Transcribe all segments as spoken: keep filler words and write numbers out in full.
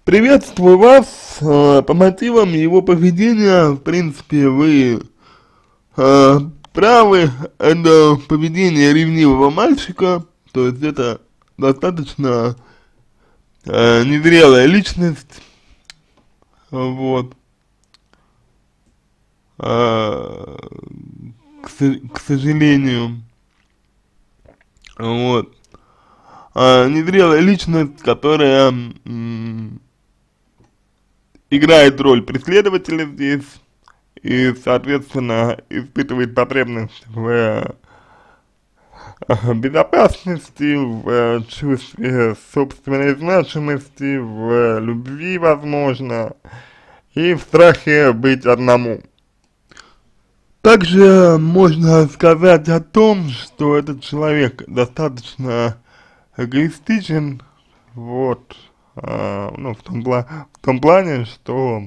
Приветствую вас. Э, По мотивам его поведения, в принципе, вы э, правы. Это поведение ревнивого мальчика, то есть это достаточно э, незрелая личность, вот. Э, к, со- к сожалению, вот. Э, незрелая личность, которая м, играет роль преследователя здесь и, соответственно, испытывает потребность в э, безопасности, в э, чувстве собственной значимости, в любви, возможно, и в страхе быть одному. Также можно сказать о том, что этот человек достаточно эгоистичен, вот, а, ну, в том, пла в том плане, что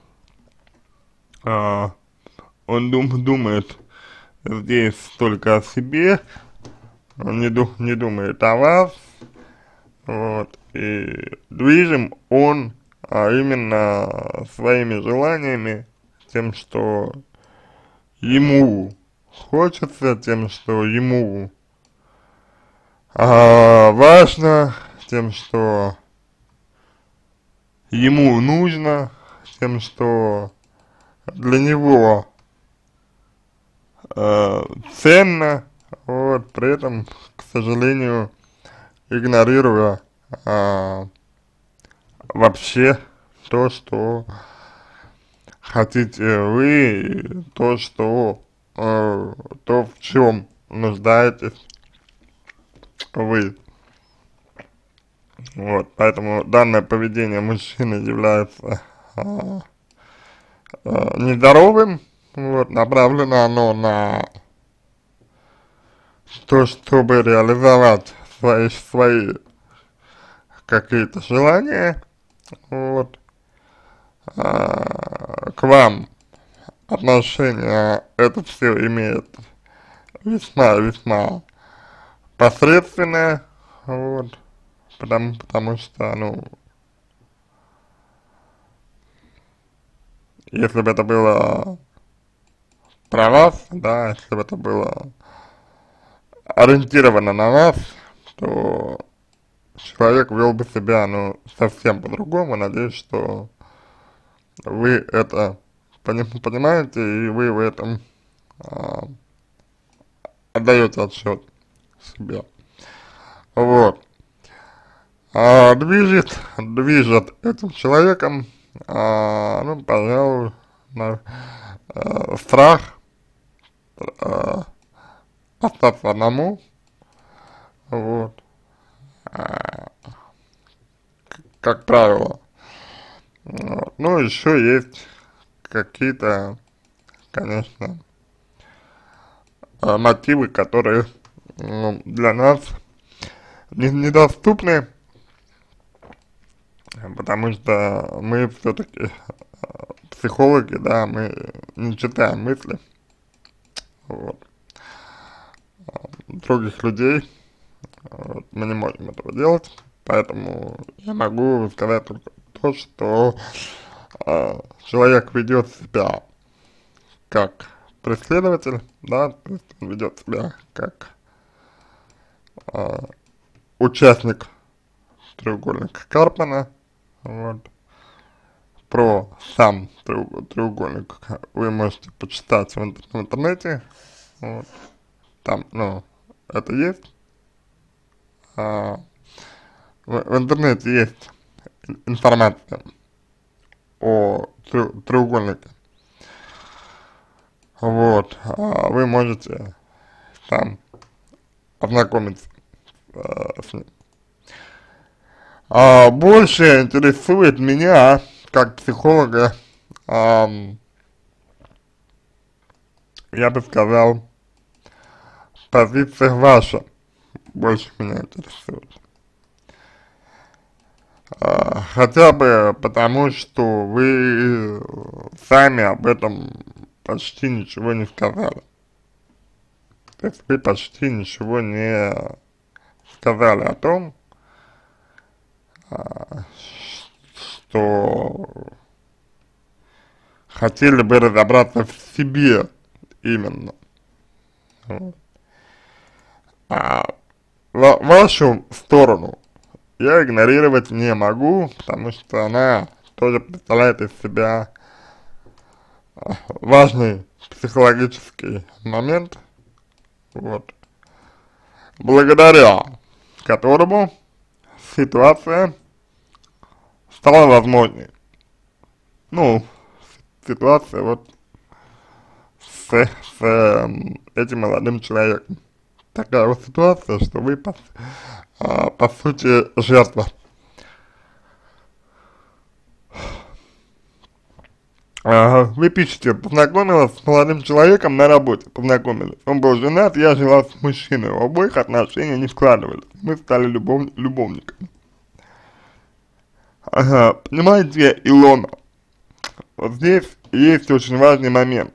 а, он дум думает здесь только о себе, он не, ду не думает о вас, вот, и движим он а именно своими желаниями, тем, что ему хочется, тем, что ему а, важно, тем, что ему нужно, тем, что для него э, ценно, вот, при этом, к сожалению, игнорируя а, вообще то, что хотите вы, и то, что, э, то, в чем нуждаетесь вы. Вот, поэтому данное поведение мужчины является а, а, нездоровым, вот, направлено оно на то, чтобы реализовать свои, свои какие-то желания, вот, а, к вам отношение это все имеет весьма-весьма посредственное, вот, потому, потому что, ну, если бы это было про вас, да, если бы это было ориентировано на вас, то человек вел бы себя, ну, совсем по-другому. Надеюсь, что вы это пони понимаете, и вы в этом а, отдаете отчет себе. Вот. А движет, движет этим человеком, а, ну, пожалуй, на, а, страх а, остаться одному, вот, а, как правило. Вот. Ну, еще есть какие-то, конечно, а, мотивы, которые, ну, для нас не, недоступны, потому что мы все-таки психологи, да, мы не читаем мысли, вот, других людей, вот, мы не можем этого делать, поэтому я могу сказать только то, что э, человек ведет себя как преследователь, да, то есть он ведет себя как э, участник треугольника Карпмана, вот. Про сам треуг- треугольник вы можете почитать в, интер- в интернете, вот. Там, ну, это есть, а, в, в интернете есть информация о трё- треугольнике, вот, а вы можете там ознакомиться а, с ним. А больше интересует меня, как психолога, ам, я бы сказал, позиция ваша больше меня интересует. А, хотя бы потому, что вы сами об этом почти ничего не сказали. То есть вы почти ничего не сказали о том, а, что хотели бы разобраться в себе именно. Вот. А ва вашу сторону я игнорировать не могу, потому что она тоже представляет из себя важный психологический момент, вот, благодаря которому ситуация стала возможной. Ну, ситуация вот с, с э, этим молодым человеком. Такая вот ситуация, что вы, по, а, по сути, жертва. А, вы пишете: познакомилась с молодым человеком на работе, познакомились. Он был женат, я жила с мужчиной, у обоих отношения не складывались. Мы стали любов, любовниками. Ага, понимаете, Илона, вот здесь есть очень важный момент,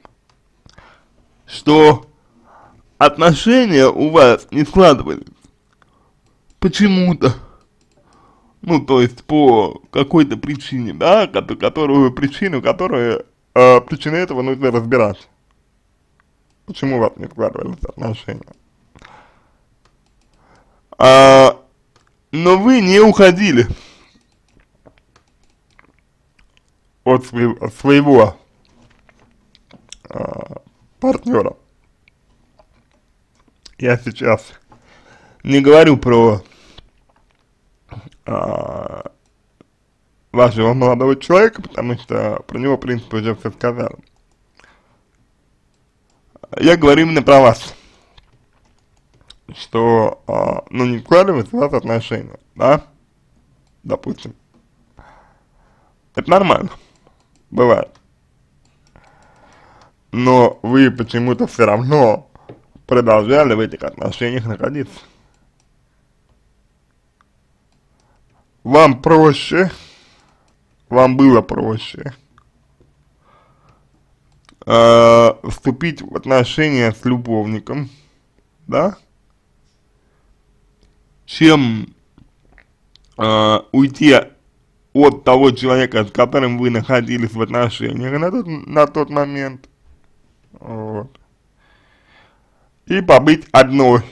что отношения у вас не складывались почему-то, ну, то есть по какой-то причине, да, которую причину, которую, э, причину этого нужно разбирать. Почему у вас не складывались отношения? А, но вы не уходили от, своего, от своего а, партнера. Я сейчас не говорю про а, вашего молодого человека, потому что про него, в принципе, уже все сказали. Я говорю именно про вас, что, а, ну, не складываются у вас отношения, да, допустим. Это нормально, бывает. Но вы почему-то все равно продолжали в этих отношениях находиться. Вам проще, вам было проще э, вступить в отношения с любовником, да, чем э, уйти от того человека, с которым вы находились в отношениях на тот, на тот момент, вот, и побыть одной,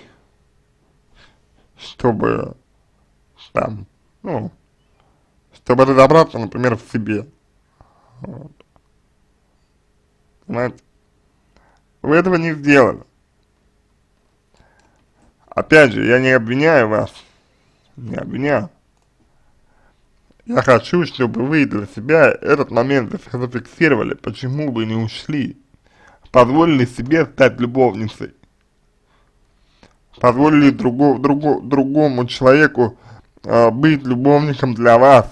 чтобы там, ну, чтобы разобраться, например, в себе. Вот. Понимаете? Вы этого не сделали. Опять же, я не обвиняю вас, не обвиняю. Я хочу, чтобы вы для себя этот момент зафиксировали, почему вы не ушли, позволили себе стать любовницей, позволили другу, другу, другому человеку э, быть любовником для вас.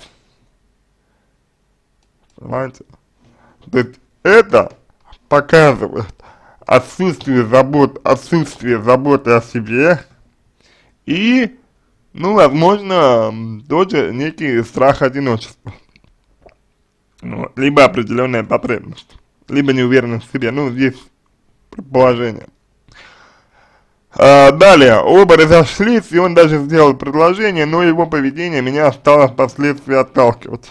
Понимаете? То есть это показывает отсутствие забот, отсутствие заботы о себе и, ну, возможно, тоже некий страх одиночества. Ну, либо определенная потребность, либо неуверенность в себе. Ну, здесь предположение. А, далее, оба разошлись, и он даже сделал предложение, но его поведение меня стало впоследствии отталкивать.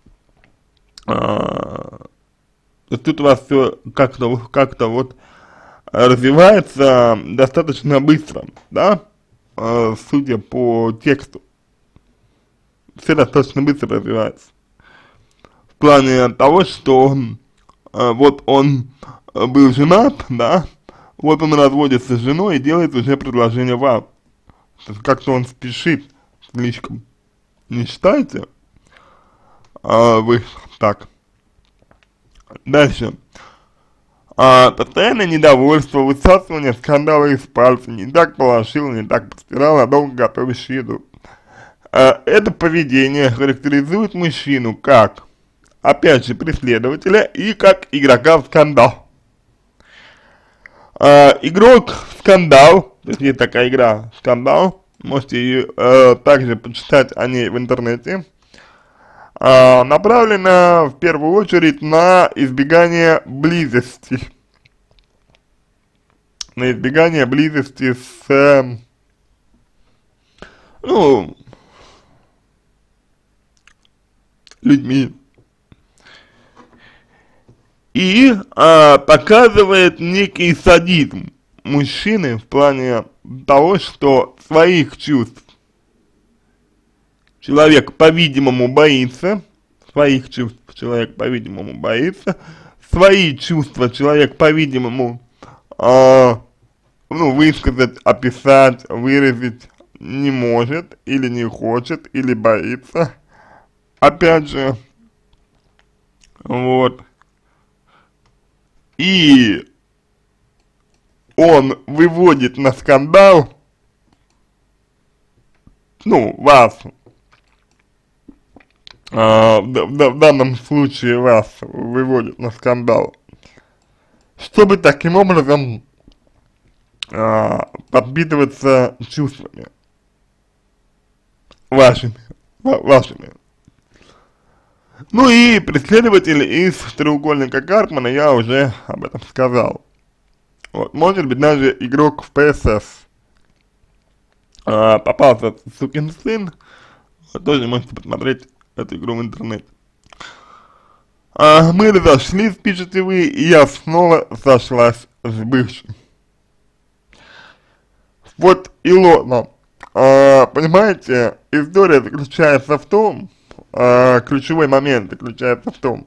А, тут у вас все как-то как-то вот развивается достаточно быстро, да, а, судя по тексту. Все достаточно быстро развивается. В плане того, что а, вот он был женат, да, вот он разводится с женой и делает уже предложение вам. То есть как-то он спешит слишком. Не считаете? А вы так. Дальше. А, постоянное недовольство, высасывание скандала из пальца, не так положил, не так постирал, а долго готовишь еду. А, это поведение характеризует мужчину как, опять же, преследователя и как игрока в скандал. А, игрок в скандал, то есть есть такая игра скандал, можете ее э, также почитать о ней в интернете, а, направлена в первую очередь на избегание близости. На избегание близости с, э, ну, людьми. И а, показывает некий садизм мужчины в плане того, что своих чувств человек, по-видимому, боится, своих чувств человек, по-видимому, боится, свои чувства человек, по-видимому, а, ну, высказать, описать, выразить не может, или не хочет, или боится, опять же, вот, и он выводит на скандал, ну, вас, а, в, в, в данном случае вас выводит на скандал, чтобы таким образом а, подпитываться чувствами вашими, вашими. Ну и преследователь из треугольника Карпмана, я уже об этом сказал. Вот, может быть, даже игрок в пэ эс эс а, попался сукин сын, вот, тоже можете посмотреть эту игру в интернете. А, мы разошлись, пишете вы, и я снова сошлась с бывшим. Вот, Илона, а, понимаете, история заключается в том, а, ключевой момент заключается в том,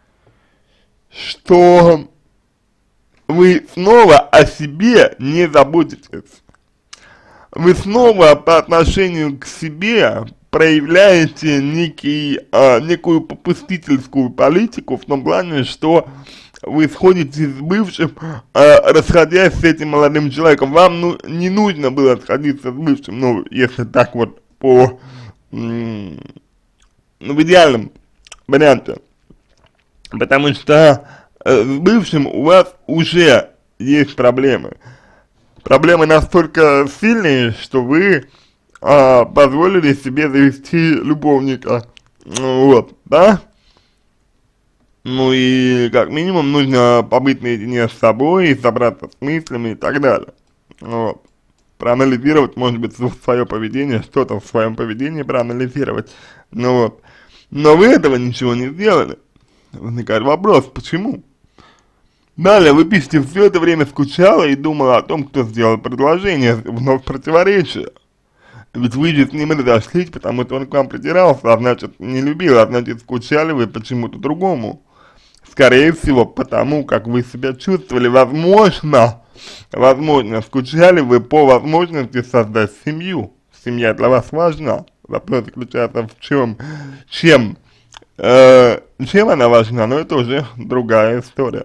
что вы снова о себе не заботитесь. Вы снова по отношению к себе проявляете некий, а, некую попустительскую политику в том плане, что вы сходите с бывшим, а, расходясь с этим молодым человеком. Вам ну, не нужно было сходиться с бывшим, ну, если так вот по, ну, в идеальном варианте. Потому что э, с бывшим у вас уже есть проблемы. Проблемы настолько сильные, что вы а, позволили себе завести любовника, вот, да? Ну и как минимум нужно побыть наедине с собой, собраться с мыслями и так далее, вот. Проанализировать, может быть, свое поведение, что-то в своем поведении проанализировать, ну вот. Но вы этого ничего не сделали. Возникает вопрос, почему? Далее вы пишете, все это время скучала и думала о том, кто сделал предложение, вновь противоречие. Ведь вы же с ним разошлись, потому что он к вам притирался, а значит не любил, а значит скучали вы почему-то другому. Скорее всего, потому как вы себя чувствовали, возможно, возможно, скучали вы по возможности создать семью. Семья для вас важна. Вопрос заключается в чем, чем, э, чем она важна, но это уже другая история.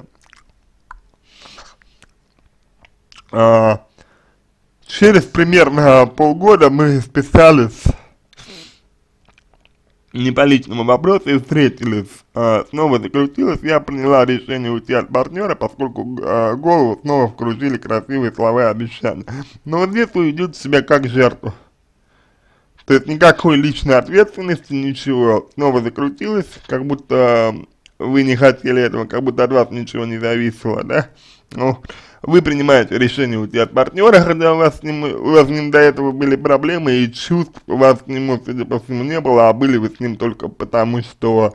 А, через примерно полгода мы списались не по личному вопросу и встретились. А, снова закрутилось, я приняла решение уйти от партнера, поскольку а, голову снова вкружили красивые слова и обещания. Но вот здесь вы ведете себя как жертву. То есть никакой личной ответственности, ничего. Снова закрутилось, как будто вы не хотели этого, как будто от вас ничего не зависело, да? Ну, вы принимаете решение уйти от партнера, хотя у вас с ним, у вас с ним до этого были проблемы, и чувств у вас к нему, судя по всему, не было, а были вы с ним только потому, что,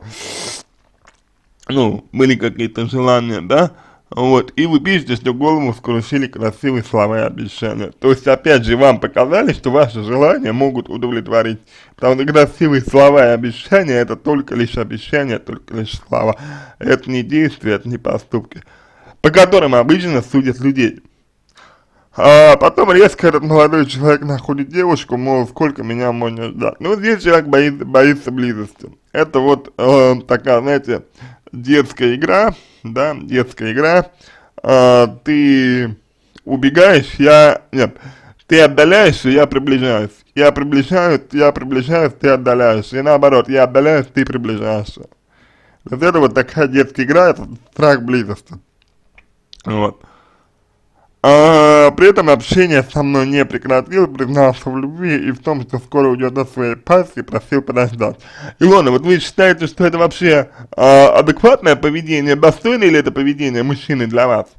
ну, были какие-то желания, да? Вот, и вы пишете, что голову скрутили красивые слова и обещания. То есть, опять же, вам показали, что ваши желания могут удовлетворить. Потому что красивые слова и обещания — это только лишь обещания, только лишь слова. Это не действия, это не поступки, по которым обычно судят людей. А потом резко этот молодой человек находит девушку, мол, сколько меня можно ждать. Ну, здесь человек боится, боится близости. Это вот э, такая, знаете, детская игра, да, детская игра. А, ты убегаешь, я, нет, ты отдаляешься, я приближаюсь. Я приближаюсь, я приближаюсь, ты отдаляешься. И наоборот, я отдаляюсь, ты приближаешься. Вот это вот такая детская игра, это страх близости. Вот. А, при этом общение со мной не прекратил, признался в любви и в том, что скоро уйдет от своей пассии, просил подождать. Илона, вот вы считаете, что это вообще а, адекватное поведение, достойное ли это поведение мужчины для вас?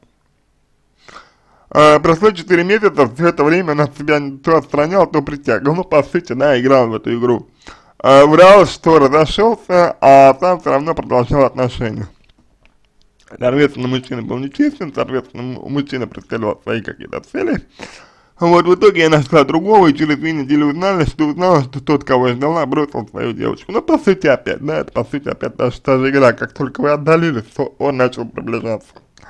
А, прошло четыре месяца, все это время он от себя то отстранял, то притягивал, ну, по сути, да, играл в эту игру. э, врал, что разошелся, а сам все равно продолжал отношения. Соответственно, мужчина был нечестен, соответственно, мужчина преследовал свои какие-то цели. Вот, в итоге я нашла другого, и через две недели узнали, что узнала, что тот, кого я ждала, бросил свою девочку. Ну, по сути, опять, да, это, по сути, опять та, та же игра. Как только вы отдалились, то он начал приближаться.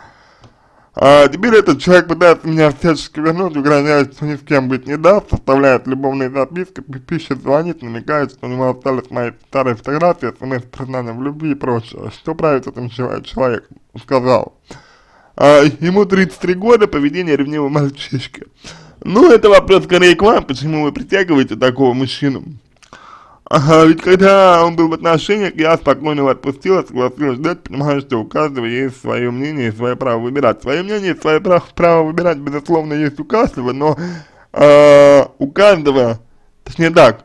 А теперь этот человек пытается меня всячески вернуть, угрожает, что ни с кем быть не даст, составляет любовные записки, пишет, звонит, намекает, что у него остались мои старые фотографии, смс с признанием в любви и прочее. Что правит этим человеком? Сказал. А, ему тридцать три года, поведение ревнивого мальчишки. Ну, это вопрос скорее к вам, почему вы притягиваете такого мужчину. Ага, ведь когда он был в отношениях, я спокойно его отпустила, согласилась ждать, понимаю, что у каждого есть свое мнение и свое право выбирать. Свое мнение и свое право, право выбирать, безусловно, есть у каждого, но э, у каждого, точнее так,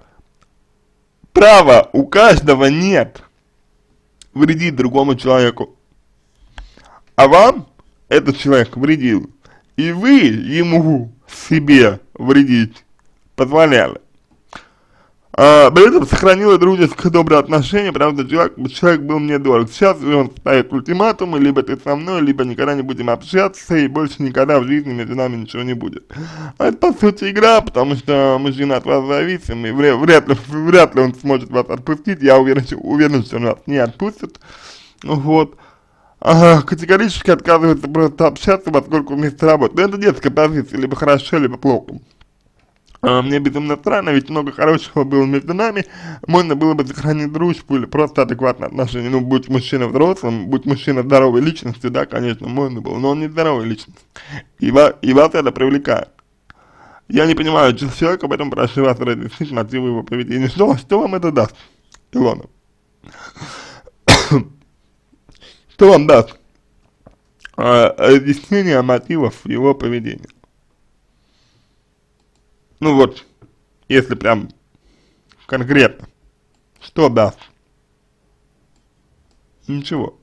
права у каждого нет вредить другому человеку. А вам этот человек вредил, и вы ему себе вредить позволяли. А, при этом сохранила дружеское доброе отношение, правда, человек, человек был мне дорог. Сейчас он ставит ультиматумы, либо ты со мной, либо никогда не будем общаться, и больше никогда в жизни между нами ничего не будет. А это, по сути, игра, потому что мужчина от вас зависим, и вряд, вряд, ли, вряд ли он сможет вас отпустить, я уверен, уверен, что он вас не отпустит. Вот. Ага, категорически отказывается просто общаться, поскольку вместе работать. Но это детская позиция, либо хорошо, либо плохо. А, мне безумно странно, ведь много хорошего было между нами, можно было бы сохранить дружбу или просто адекватное отношение. Ну, будь мужчина взрослым, будь мужчина здоровой личностью, да, конечно, можно было, но он не здоровая личность. И, ва и вас это привлекает. Я не понимаю, что человек, об этом прошу вас разъяснить мотивы его поведения. Что, что вам это даст, Илона? Что вам даст а, разъяснение мотивов его поведения? Ну вот, если прям конкретно, что даст? Ничего.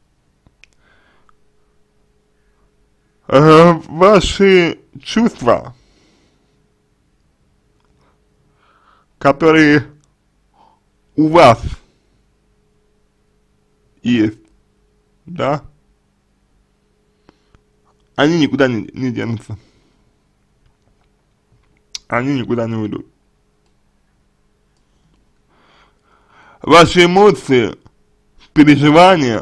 А, ваши чувства, которые у вас есть, да, они никуда не, не денутся. Они никуда не уйдут. Ваши эмоции, переживания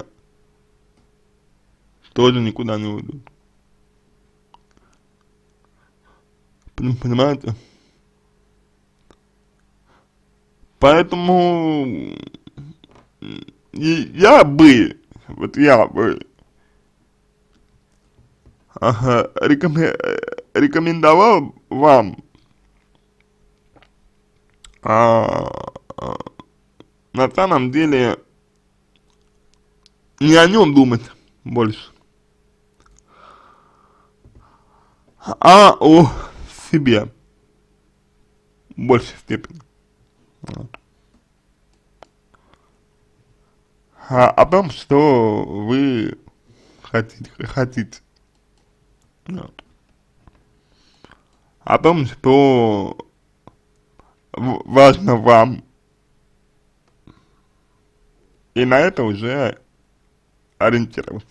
тоже никуда не уйдут. Понимаете? Поэтому я бы, вот я бы ага, рекомен, рекомендовал вам А, а, на самом деле не о нем думать больше, а о себе в большей степени. Вот. А, о том, что вы хотите, хотите. Вот. О том, что важно вам, и на это уже ориентироваться.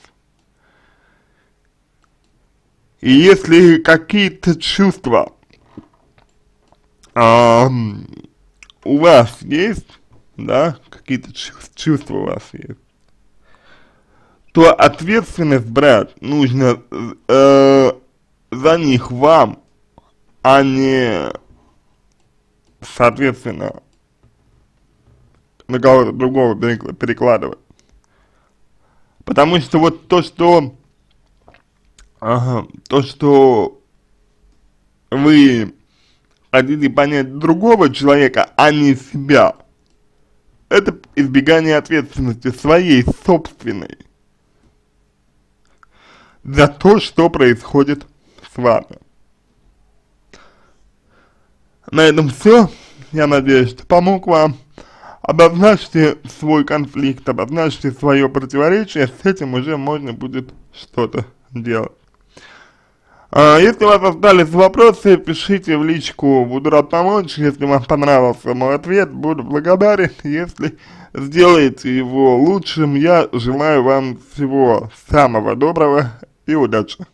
И если какие-то чувства э, у вас есть, да, какие-то чувства у вас есть, то ответственность брать нужно э, за них вам, а не соответственно на кого-то другого перекладывать. Потому что вот то, что ага, то, что вы хотите понять другого человека, а не себя, это избегание ответственности своей собственной за то, что происходит с вами. На этом все. Я надеюсь, что помог вам. Обозначьте свой конфликт, обозначьте свое противоречие, с этим уже можно будет что-то делать. А, если у вас остались вопросы, пишите в личку, буду рад помочь. Если вам понравился мой ответ, буду благодарен, если сделаете его лучшим. Я желаю вам всего самого доброго и удачи.